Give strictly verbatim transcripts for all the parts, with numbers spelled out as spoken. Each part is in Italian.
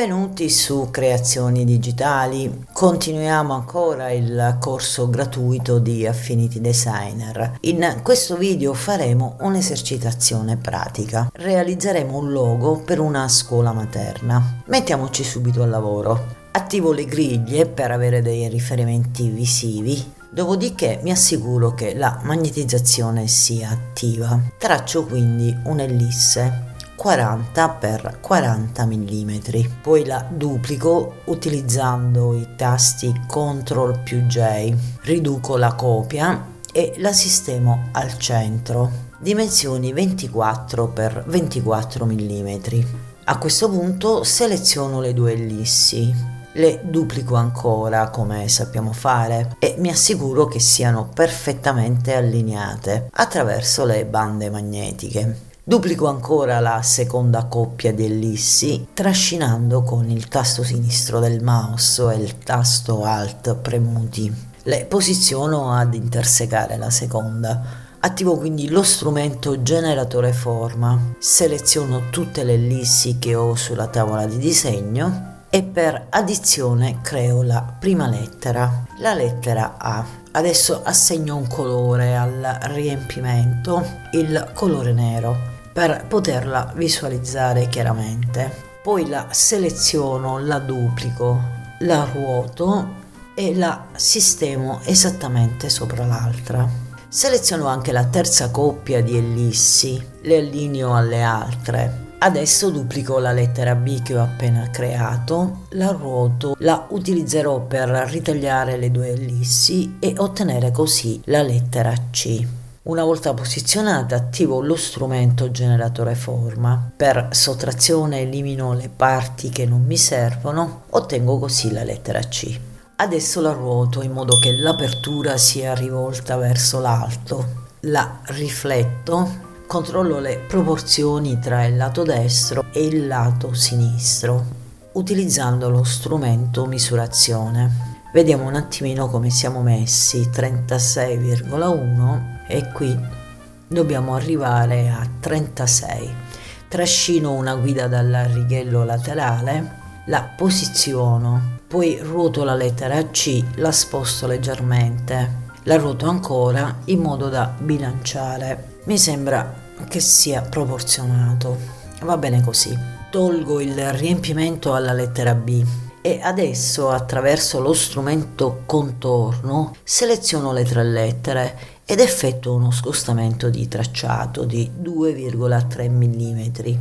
Benvenuti su Creazioni Digitali. Continuiamo ancora il corso gratuito di Affinity Designer. In questo video faremo un'esercitazione pratica. Realizzeremo un logo per una scuola materna. Mettiamoci subito al lavoro. Attivo le griglie per avere dei riferimenti visivi. Dopodiché mi assicuro che la magnetizzazione sia attiva. Traccio quindi un'ellisse quaranta per quaranta millimetri, poi la duplico utilizzando i tasti control più J, riduco la copia e la sistemo al centro, dimensioni ventiquattro per ventiquattro millimetri. A questo punto seleziono le due ellissi, le duplico ancora come sappiamo fare e mi assicuro che siano perfettamente allineate attraverso le bande magnetiche. Duplico ancora la seconda coppia di ellissi trascinando con il tasto sinistro del mouse e il tasto Alt premuti. Le posiziono ad intersecare la seconda. Attivo quindi lo strumento generatore forma, seleziono tutte le ellissi che ho sulla tavola di disegno e per addizione creo la prima lettera, la lettera A. Adesso assegno un colore al riempimento, il colore nero, per poterla visualizzare chiaramente. Poi la seleziono, la duplico, la ruoto e la sistemo esattamente sopra l'altra. Seleziono anche la terza coppia di ellissi, le allineo alle altre. Adesso duplico la lettera B che ho appena creato, la ruoto, la utilizzerò per ritagliare le due ellissi e ottenere così la lettera C. Una volta posizionata attivo lo strumento generatore forma, per sottrazione elimino le parti che non mi servono, ottengo così la lettera C. Adesso la ruoto in modo che l'apertura sia rivolta verso l'alto, la rifletto, controllo le proporzioni tra il lato destro e il lato sinistro, utilizzando lo strumento misurazione. Vediamo un attimino come siamo messi, trentasei virgola uno e qui dobbiamo arrivare a trentasei. Trascino una guida dal righello laterale, la posiziono, poi ruoto la lettera C, la sposto leggermente, la ruoto ancora in modo da bilanciare. Mi sembra che sia proporzionato, va bene così. Tolgo il riempimento alla lettera B e adesso attraverso lo strumento contorno seleziono le tre lettere ed effettuo uno scostamento di tracciato di due virgola tre millimetri.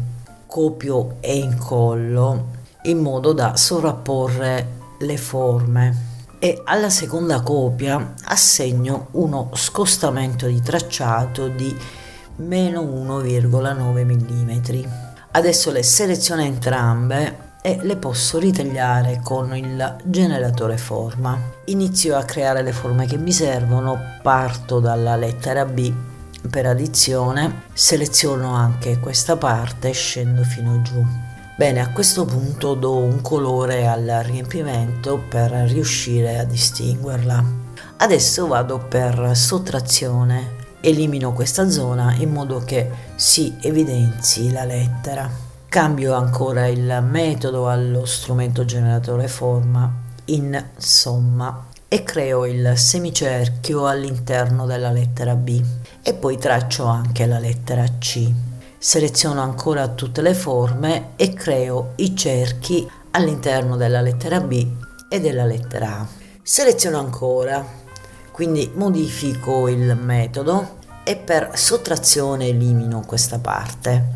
Copio e incollo in modo da sovrapporre le forme e alla seconda copia assegno uno scostamento di tracciato di meno uno virgola nove millimetri. Adesso le seleziono entrambe e le posso ritagliare con il generatore forma. Inizio a creare le forme che mi servono, parto dalla lettera B per addizione, seleziono anche questa parte e scendo fino giù. Bene, a questo punto do un colore al riempimento per riuscire a distinguerla. Adesso vado per sottrazione, elimino questa zona in modo che si evidenzi la lettera. Cambio ancora il metodo allo strumento generatore forma in somma e creo il semicerchio all'interno della lettera B e poi traccio anche la lettera C. Seleziono ancora tutte le forme e creo i cerchi all'interno della lettera B e della lettera A. Seleziono ancora, quindi modifico il metodo e per sottrazione elimino questa parte.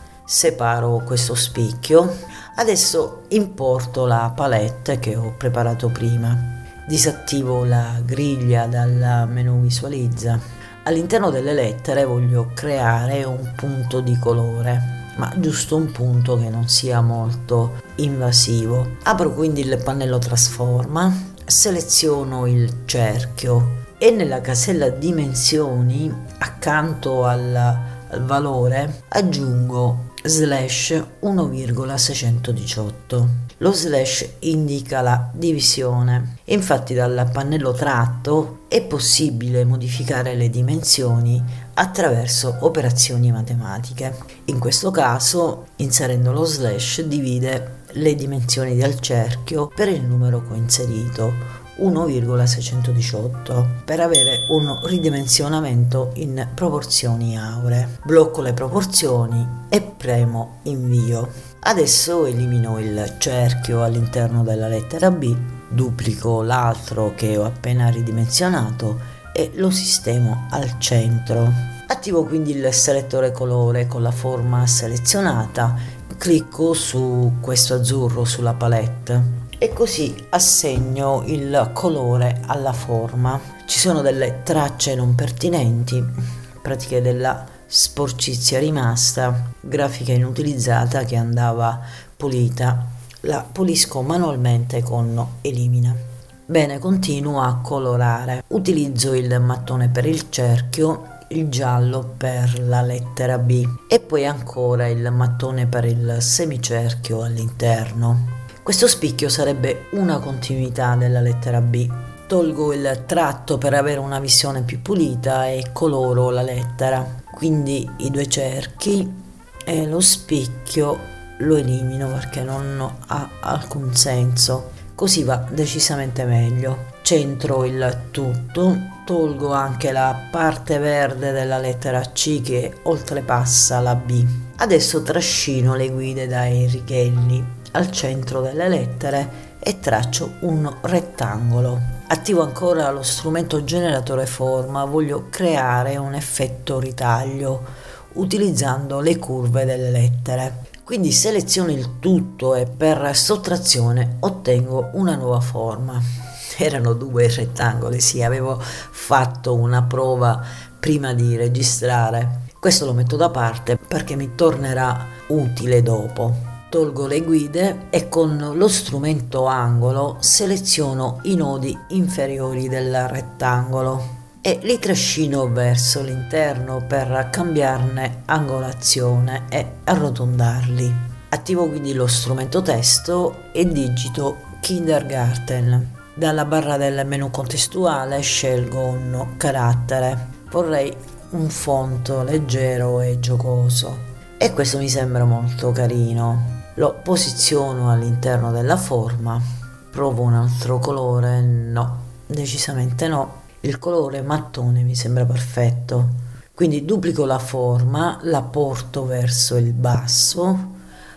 Separo questo spicchio. Adesso importo la palette che ho preparato prima. Disattivo la griglia dal menu visualizza. All'interno delle lettere voglio creare un punto di colore, ma giusto un punto che non sia molto invasivo. Apro quindi il pannello trasforma, seleziono il cerchio e nella casella dimensioni accanto al, al valore aggiungo slash uno virgola seicentodiciotto. Lo slash indica la divisione. Infatti dal pannello tratto è possibile modificare le dimensioni attraverso operazioni matematiche. In questo caso, inserendo lo slash, divide le dimensioni del cerchio per il numero coinserito, uno virgola seicentodiciotto, per avere un ridimensionamento in proporzioni auree. Blocco le proporzioni e premo invio. Adesso elimino il cerchio all'interno della lettera B, duplico l'altro che ho appena ridimensionato e lo sistemo al centro. Attivo quindi il selettore colore con la forma selezionata, clicco su questo azzurro sulla palette e così assegno il colore alla forma. Ci sono delle tracce non pertinenti, pratiche della sporcizia rimasta, grafica inutilizzata che andava pulita. La pulisco manualmente con elimina. Bene, continuo a colorare. Utilizzo il mattone per il cerchio, il giallo per la lettera B e poi ancora il mattone per il semicerchio all'interno. Questo spicchio sarebbe una continuità della lettera B. Tolgo il tratto per avere una visione più pulita e coloro la lettera. Quindi i due cerchi e lo spicchio lo elimino perché non ha alcun senso. Così va decisamente meglio. Centro il tutto, tolgo anche la parte verde della lettera C che oltrepassa la B. Adesso trascino le guide dai righelli al centro delle lettere e traccio un rettangolo. Attivo ancora lo strumento generatore forma, voglio creare un effetto ritaglio utilizzando le curve delle lettere. Quindi seleziono il tutto e per sottrazione ottengo una nuova forma. Erano due rettangoli, sì, avevo fatto una prova prima di registrare. Questo lo metto da parte perché mi tornerà utile dopo. Tolgo le guide e con lo strumento angolo seleziono i nodi inferiori del rettangolo e li trascino verso l'interno per cambiarne angolazione e arrotondarli. Attivo quindi lo strumento testo e digito Kindergarten. Dalla barra del menu contestuale scelgo un carattere. Vorrei un font leggero e giocoso e questo mi sembra molto carino. Lo posiziono all'interno della forma, provo un altro colore, no, decisamente no, il colore mattone mi sembra perfetto, quindi duplico la forma, la porto verso il basso,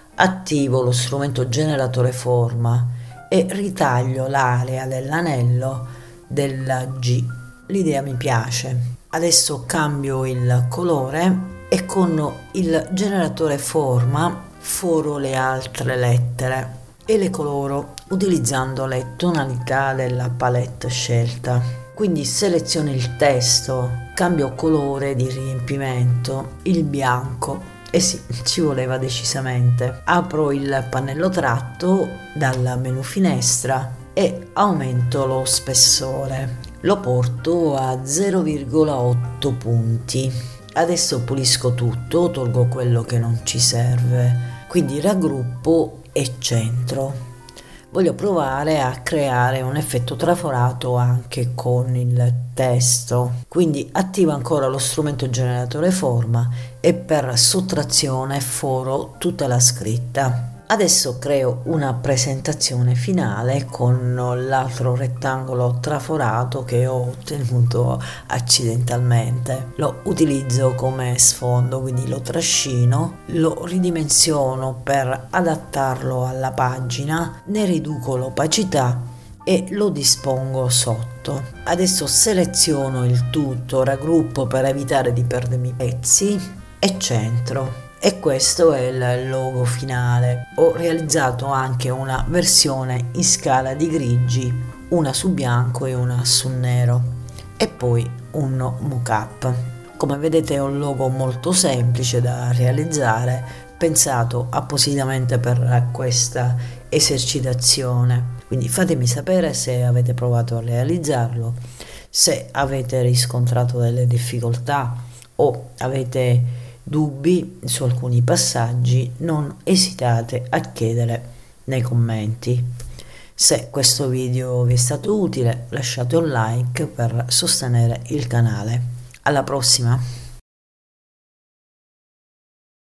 attivo lo strumento generatore forma e ritaglio l'area dell'anello della G, l'idea mi piace. Adesso cambio il colore e con il generatore forma foro le altre lettere e le coloro utilizzando le tonalità della palette scelta. Quindi seleziono il testo, cambio colore di riempimento, il bianco e sì, ci voleva decisamente. Apro il pannello tratto dal menu finestra e aumento lo spessore, lo porto a zero virgola otto punti. Adesso pulisco tutto, tolgo quello che non ci serve, quindi raggruppo e centro. Voglio provare a creare un effetto traforato anche con il testo, quindi attivo ancora lo strumento generatore forma e per sottrazione foro tutta la scritta. Adesso creo una presentazione finale con l'altro rettangolo traforato che ho ottenuto accidentalmente. Lo utilizzo come sfondo, quindi lo trascino, lo ridimensiono per adattarlo alla pagina, ne riduco l'opacità e lo dispongo sotto. Adesso seleziono il tutto, raggruppo per evitare di perdermi i pezzi e centro. E questo è il logo finale. Ho realizzato anche una versione in scala di grigi, una su bianco e una su nero, e poi un mockup. Come vedete è un logo molto semplice da realizzare, pensato appositamente per questa esercitazione. Quindi fatemi sapere se avete provato a realizzarlo, se avete riscontrato delle difficoltà o avete dubbi su alcuni passaggi, non esitate a chiedere nei commenti. Se questo video vi è stato utile, lasciate un like per sostenere il canale. Alla prossima!